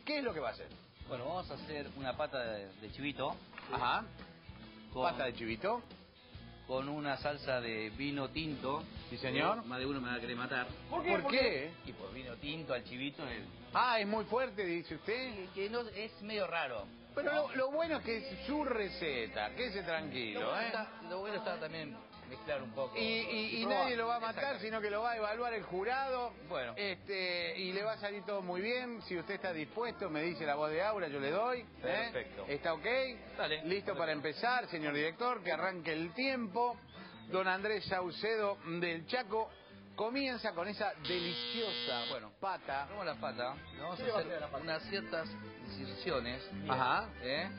¿Qué es lo que va a hacer? Bueno, vamos a hacer una pata de chivito. Ajá. Con, Pata de chivito. Con una salsa de vino tinto. Sí, señor. Más de uno me va a querer matar. ¿Por qué? Y por vino tinto al chivito. Ah, es muy fuerte, dice usted. Que no, es medio raro. Pero lo bueno es que es su receta. Quédese tranquilo, Lo bueno está también mezclar un poco. Y nadie lo va a matar, sino que lo va a evaluar el jurado. Bueno. Y le va a salir todo muy bien. Si usted está dispuesto, me dice la voz de Aura, yo le doy. Perfecto. ¿Está ok? Dale. Listo para empezar, señor director, que arranque el tiempo. Don Andrés Saucedo del Chaco comienza con esa deliciosa pata. Como la pata, vamos a hacer unas ciertas incisiones. Ajá.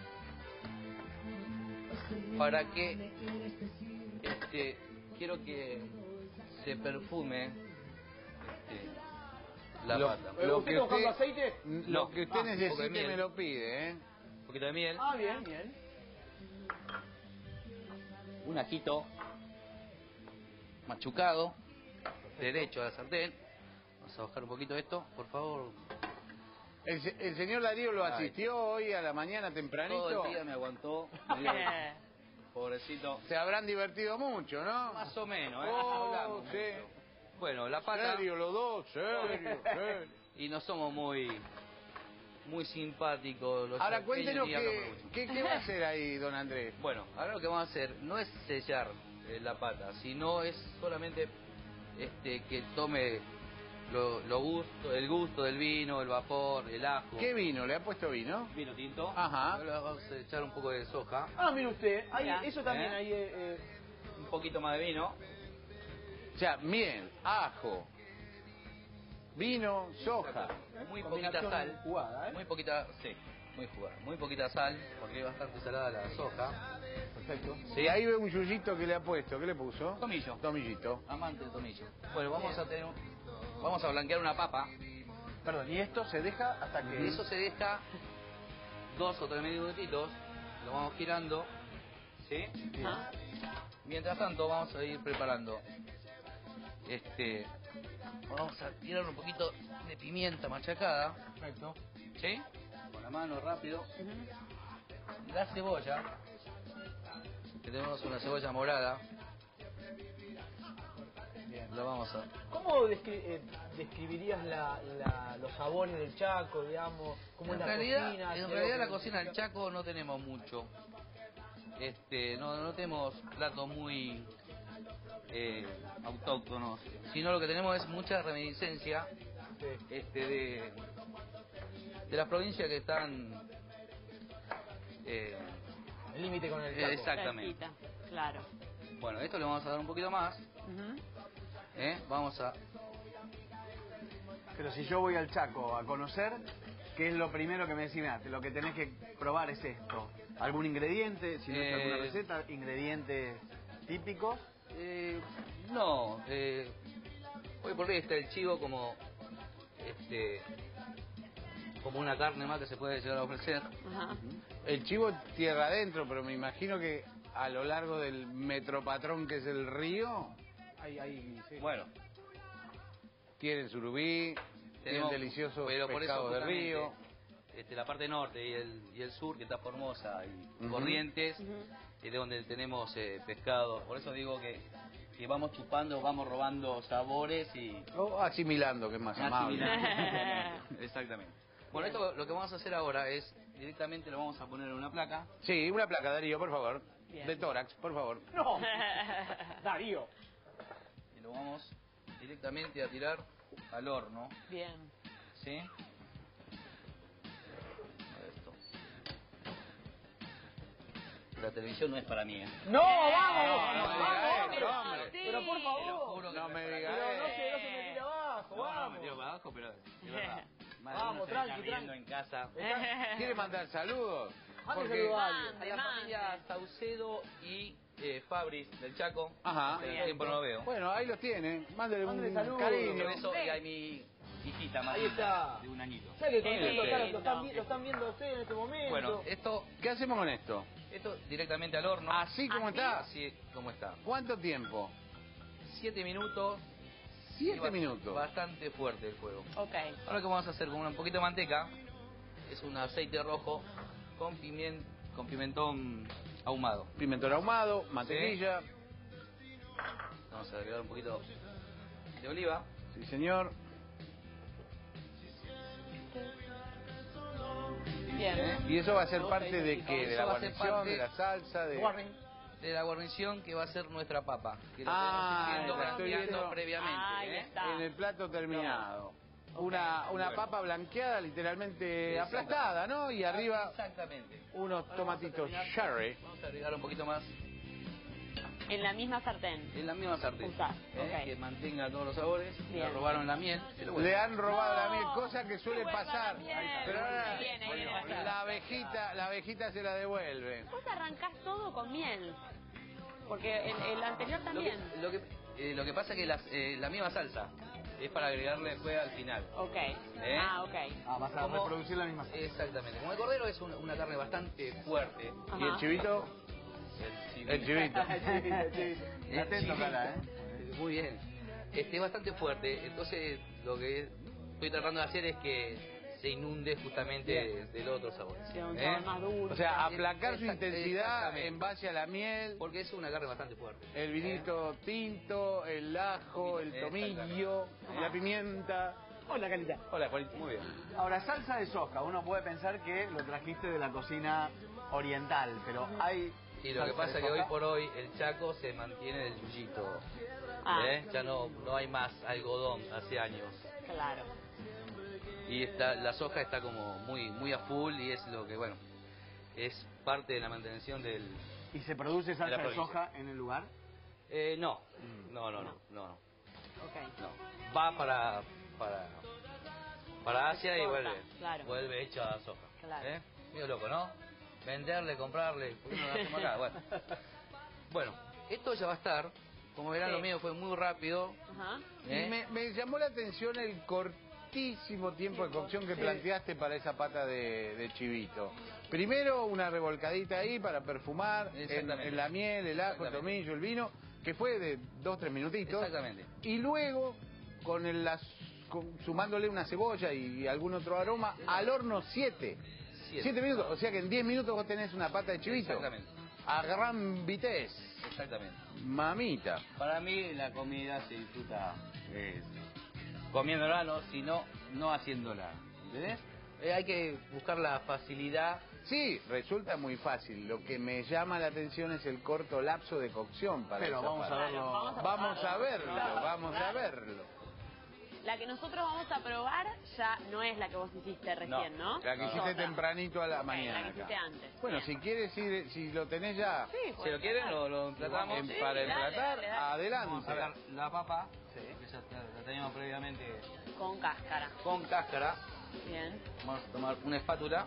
Para que quiero que se perfume la pata. Lo que usted, aceite? Lo que usted necesite miel. me lo pide, Un poquito de miel. Ah, bien, bien. Un ajito machucado, derecho a la sartén. Vamos a bajar un poquito esto, por favor. El señor Darío lo asistió hoy a la mañana tempranito. Todo el día me aguantó. Pobrecito. Se habrán divertido mucho, ¿no? Más o menos, Oh, sí. mucho. Bueno, la pata. Serio los dos, serio. Y no somos muy simpáticos los Ahora chaqueños, cuéntenos ni hablamos mucho. qué va a hacer ahí, don Andrés. Bueno, ahora lo que vamos a hacer no es sellar la pata, sino es solamente que tome el gusto del vino, el vapor, el ajo. ¿Qué vino? ¿Le ha puesto vino? Vino tinto. Ajá. Ahora vamos a echar un poco de soja. Ah, mire usted, ahí, eso también, ahí... Un poquito más de vino. O sea, miel, ajo, vino, soja. Muy poquita sal. Jugada, Muy poquita, sí, muy jugada. Muy poquita sal, porque es bastante salada la soja. Perfecto. Sí. Y ahí ve un yuyito que le ha puesto. ¿Qué le puso? Tomillo. Tomillito. Amante de tomillo. Bueno, vamos a blanquear una papa. Perdón, y esto se deja hasta que... Y eso se deja 2 o 3 minutitos. Lo vamos girando. ¿Sí? Ajá. Mientras tanto vamos a ir preparando. Vamos a tirar un poquito de pimienta machacada. Perfecto. ¿Sí? Con la mano rápido. La cebolla. Que tenemos una cebolla morada. Bien. Lo vamos a... ¿Cómo describirías los sabores del Chaco, digamos? ¿Cómo es la cocina? En realidad la cocina del Chaco no tenemos mucho. No tenemos platos muy autóctonos, sino lo que tenemos es mucha reminiscencia de las provincias que están el límite con el Chaco. exactamente. Cerquita, claro. Bueno, esto le vamos a dar un poquito más. Vamos a... Pero si yo voy al Chaco a conocer, ¿qué es lo primero que me decís? Mirá, lo que tenés que probar es esto. ¿Algún ingrediente? Si no es alguna receta, ingredientes típicos. No, hoy por hoy está el chivo como una carne más que se puede llegar a ofrecer. Ajá. El chivo tierra adentro, pero me imagino que a lo largo del metropatrón que es el río, Sí. Bueno, tienen surubí, tienen deliciosos pero por pescados eso de río. la parte norte y el sur, que está Formosa y Ujú. Corrientes, es de donde tenemos pescado. Por eso digo que vamos chupando, vamos robando sabores y... O asimilando, que es más amable. Exactamente. Bueno, esto lo que vamos a hacer ahora es, directamente lo vamos a poner en una placa. Sí, una placa, Darío, por favor. Bien. De tórax, por favor. No, Darío. Y lo vamos directamente a tirar al horno. Bien. ¿Sí? Esto. La televisión no es para mí, ¿eh? No, vamos, no, vamos, no, hombre. pero por Te lo favor. juro que No no me es para digas mí. Pero no se me tire abajo, No, vamos. me tiro para abajo, pero es verdad. Más de Vamos, uno se tranqui, está riendo tranqui. en casa. ¿Quiere mandar saludos? Mande Porque... saludos a alguien. A la familia Saucedo y Fabris del Chaco. Ajá. Hace tiempo no lo veo. Bueno, ahí los tiene. Mándele Mándele un saludos. cariño. Por eso, y a mi hijita más Ahí está. de un añito. ¿Sabes que Qué lo están viendo ustedes en este momento? Bueno, esto ¿Qué hacemos con esto? directamente al horno. ¿Así como está? Así como está. ¿Cuánto tiempo? 7 minutos. 7 Y minutos. Bastante fuerte el fuego. Ok. Ahora lo que vamos a hacer con un poquito de manteca. es un aceite rojo con pimentón ahumado. Pimentón ahumado, mantequilla. Vamos a agregar un poquito de oliva. Sí, señor. Bien. ¿Y eso va a ser parte de qué? ¿De la Eso va a ser guarnición, parte de la salsa? de la guarnición que va a ser nuestra papa. Que Ah, lo la estoy blanqueando viendo. previamente. Ahí está. En el plato terminado. Una papa blanqueada, literalmente Exactamente. aplastada, ¿no? Y arriba Exactamente. unos tomatitos cherry. Vamos a agregar un poquito más En la misma sartén. en la misma sartén. Usar, ok. Que mantenga todos los sabores. Bien. Le robaron la miel. Pero bueno. Le han robado la miel, No, cosa que suele qué buena pasar. la miel. Pero ahora Ahí viene. la abejita se la devuelve. Vos arrancás todo con miel. Porque el anterior también. Lo que pasa es que la misma salsa es para agregarle después al final. Ok. ¿Eh? Ah, ok. Ah, vas a Como- reproducir la misma salsa. Exactamente. Como el cordero es una carne bastante fuerte. Ajá. ¿Y el chivito? El chivito. El Atento, chivito. Cala, Muy bien. Es bastante fuerte. Entonces lo que estoy tratando de hacer es que se inunde justamente del otro sabor. Sí, un sabor más dulce. O sea, aplacar su intensidad Exactamente. en base a la miel, Porque es una carne bastante fuerte. el vinito tinto, el ajo, el tomillo, la pimienta. Hola, Calita. Hola, Juanito. Muy bien. Ahora, salsa de soja. Uno puede pensar que lo trajiste de la cocina oriental, pero hay... Y lo que salsa pasa de es que hoy soja. por hoy el Chaco se mantiene del yuyito. Ah. Ya no hay más algodón hace años. Claro. Y la soja está como muy a full y es lo que, bueno, es parte de la mantención del... ¿Y se produce salsa la de provincia. soja en el lugar? No, no. Ok. Va para Asia y Exporta, vuelve. claro. Vuelve hecha a soja. Claro. Medio loco, ¿no? Venderle, comprarle, ¿por qué no lo hacemos acá? Bueno, esto ya va a estar. Como verán, Sí. lo mío fue muy rápido. Ajá. Me llamó la atención el cortísimo tiempo de cocción que planteaste para esa pata de chivito. Primero una revolcadita ahí para perfumar Exactamente. en la miel, el ajo, el Exactamente. tomillo, el vino, que fue de 2-3 minutitos. Exactamente. Y luego sumándole una cebolla y algún otro aroma al horno 7 minutos. O sea que en 10 minutos vos tenés una pata de chivito. Exactamente. A gran vitez. Exactamente. Mamita. Para mí la comida se disfruta comiéndola, sino no haciéndola. ¿Entendés? Hay que buscar la facilidad. Sí, resulta muy fácil. Lo que me llama la atención es el corto lapso de cocción para Pero esa vamos a pata. verlo. Vamos a verlo, Claro. vamos a verlo. La que nosotros vamos a probar ya no es la que vos hiciste recién, ¿no? La que Es hiciste otra. tempranito a la Ok, mañana. la que hiciste acá. antes. Bueno, Bien. si quieres ir, si lo tenés ya Sí, Si lo quieren, lo emplatamos. Sí, para dale, emplatar, dale. Vamos a adelante. sacar la papa, que ya la teníamos previamente Con cáscara. con cáscara. Bien. Vamos a tomar una espátula.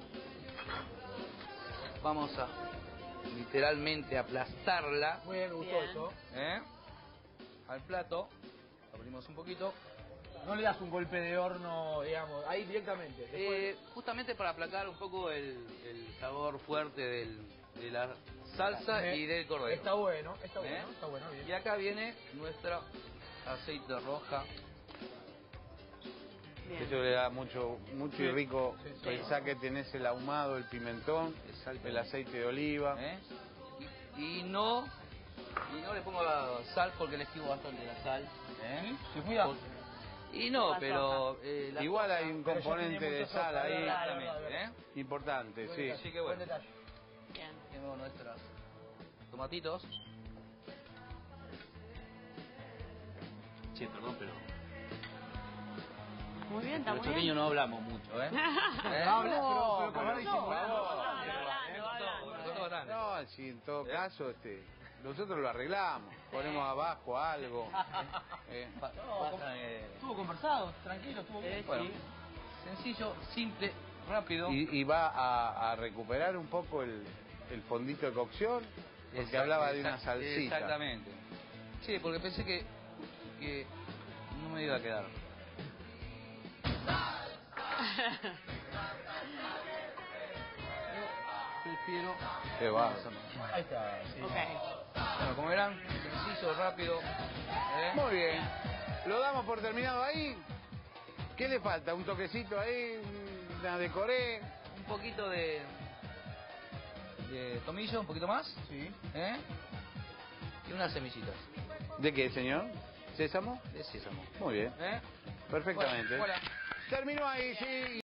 Vamos a literalmente aplastarla Muy bien, me gustó Bien. eso. al plato. Abrimos un poquito. No le das un golpe de horno, digamos, ahí directamente. Después- Justamente para aplacar un poco el sabor fuerte de la salsa Me- y del cordero. Está bueno, está ¿Eh? bueno, está bueno, bien. Y acá viene nuestra aceite roja. Bien. Eso le da mucho y rico. Sí, sí. Pensá que tenés el ahumado, el pimentón, el aceite de oliva. ¿Eh? Y no le pongo la sal porque le esquivo bastante la sal. Se cuida. Y no, La pero... la Igual soja- hay un Pero ya componente tiene de mucho sal soja, ahí Exactamente, ¿eh? importante, Buen sí. detalle, Así que bueno. buen detalle. Bien. Tenemos nuestros tomatitos. Sí, perdón, pero... Muy bien, está Los muy bien. choqueños no hablamos mucho, ¿eh? Habla, pero con pero la no, disimulada. Me costó bastante. No, si en todo caso, nosotros lo arreglamos, ponemos abajo algo. Pasa, Estuvo conversado, tranquilo, estuvo bien. bueno, sencillo, simple, rápido. Y va a recuperar un poco el fondito de cocción, porque hablaba de una salsita. Exactamente. Sí, porque pensé que no me iba a quedar. Prefiero... Qué va. Ahí está, sí. Ok. Bueno, como verán, sencillo, rápido. Muy bien. Lo damos por terminado ahí. ¿Qué le falta? ¿Un toquecito ahí? ¿Una decoré? poquito de tomillo, un poquito más. Sí. Y unas semillitas. ¿De qué, señor? ¿Sésamo? De sésamo. Muy bien. Perfectamente. Bueno, Terminó ahí, sí.